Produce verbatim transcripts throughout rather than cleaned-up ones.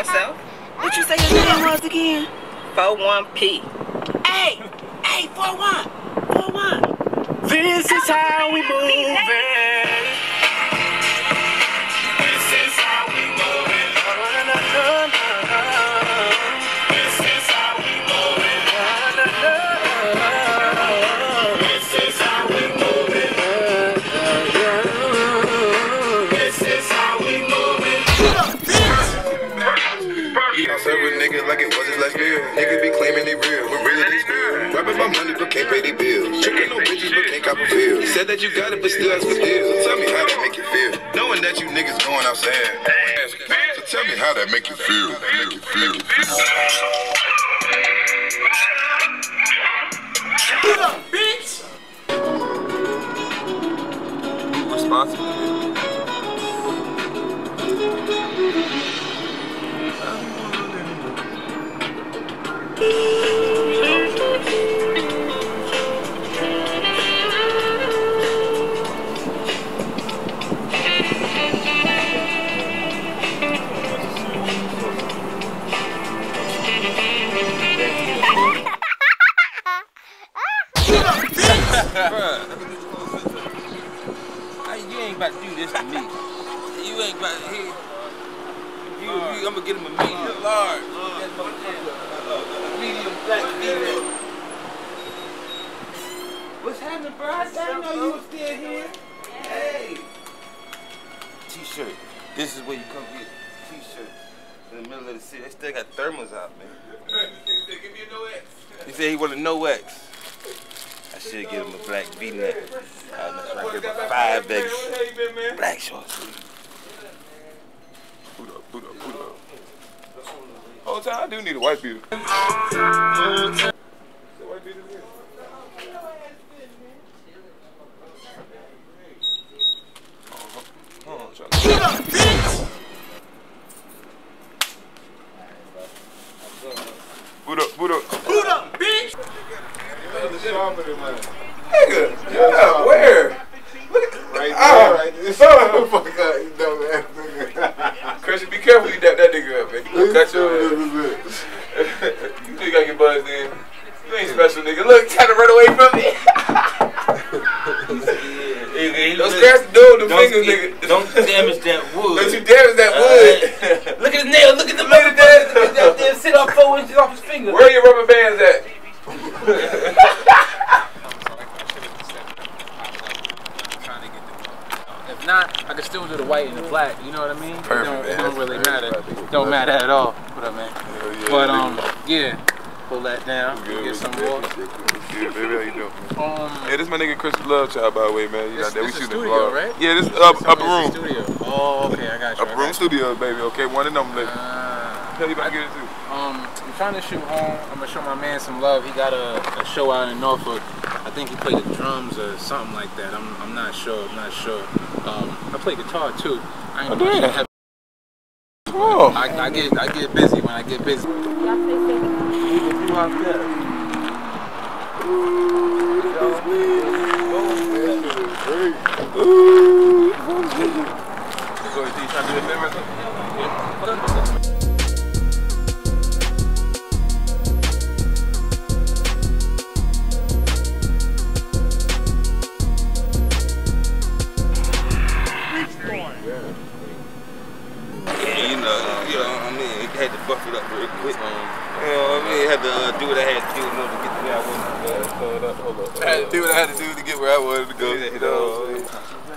yourself. What you say your name was again? four one P. Hey, hey, four one, four one. This is how we moving. This is how we moving. This is how we moving. This is how we moving. This is how we moving. You don't serve with niggas like it was his last meal. Niggas be claiming they real, but really they screw. Rapping about money but can't pay their bills. Chicken no bitches but can't cop a feel. Said that you got it but still ask for deals. So tell me how that make you feel. Knowing that you niggas going outside. So tell me how that make you feel. Make you feel. Get up, bitch! Be responsible. You ain't about to do this to me. You ain't about to hit. You, you, I'm gonna get him a medium. Large. Medium black female. What's happening, bro? I didn't know you was still here. Hey. T-shirt. This is where you come get T-shirt. In the middle of the city. They still got thermals out, man. Give me a no X. He said he wanted no X. I should give him a black V-neck. I'm just right here about five bags. Black shorts. Boot up, boot up, boot up. Whole time I do need a white beater. White beater here. Get up, bitch! Boot up, boot up. Boot up, bitch! Nigga, yeah, where? Look at right there, ah, right there. Son of a fuck up, you dumb ass nigga. Christian, be careful you dap that nigga up, man. He gonna cut your ass. You still gotta get buzzed in. You ain't special, nigga. Look, trying to run away from me. Don't scratch the door with the fingers, nigga. Don't damage that wood. Don't you damage that wood. Uh, look at his nail. Look at the rubber bands. That damn sit off four inches off his finger. Where are your rubber bands at? If not, I can still do the white and the black. You know what I mean? Perfect, it don't, man. it don't really Perfect. matter. Perfect. Don't matter at all. What up, man? Yeah, But um, yeah. Pull that down. Good, Get some good, more. good, good, baby, how you doing? Um, Yeah, this my nigga Chris Love Child, by the way, man. You this, got that? We this shooting a the studio, vlog. right? Yeah, this up This upper is room. a studio. Oh, okay, I got you. Upper room studio, baby. Okay, one of them, baby. Uh, Tell you about to get it too. Um, I'm trying to shoot home. I'm gonna show my man some love. He got a, a show out in Norfolk. I think he played the drums or something like that. I'm I'm not sure. I'm not sure. Um, I play guitar too. I ain't Oh, gonna damn. have. Oh. I, I get I get busy when I get busy. Ooh. Go ahead, you trying to do the right? Yeah, you know, you know, I mean, it had to buff it up real quick. Um, you know what I mean? Had to uh, do what I had to do in order to get to where I wanted to go. So, uh, hold up. I had to do what I had to do to get where I wanted to go. You know what I'm saying?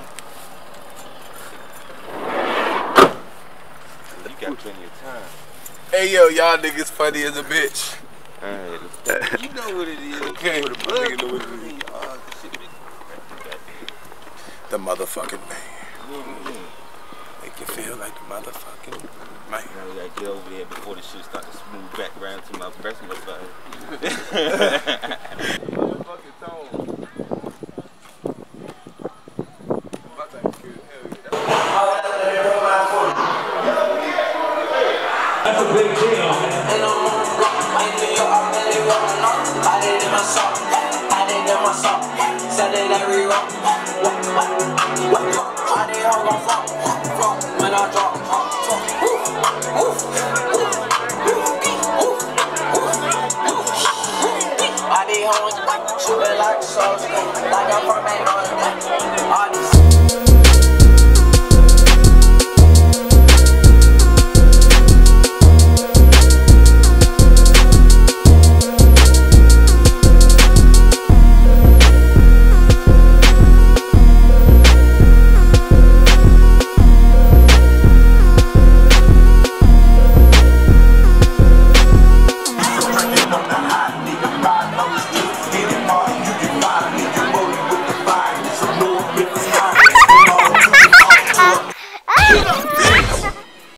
You got plenty of time. Hey, yo, y'all niggas funny as a bitch. Alright, you know what it is. Okay. What the Nigga know what it is. Oh, shit. The motherfucking man. Mm-hmm. Make you feel like the motherfucking man. Now we gotta get over there before the shit starts to smooth back around to my personal side. Motherfucking tone. That's a big deal, man. When I drop, home, shooting like a soldier, like I'm from Angola. All these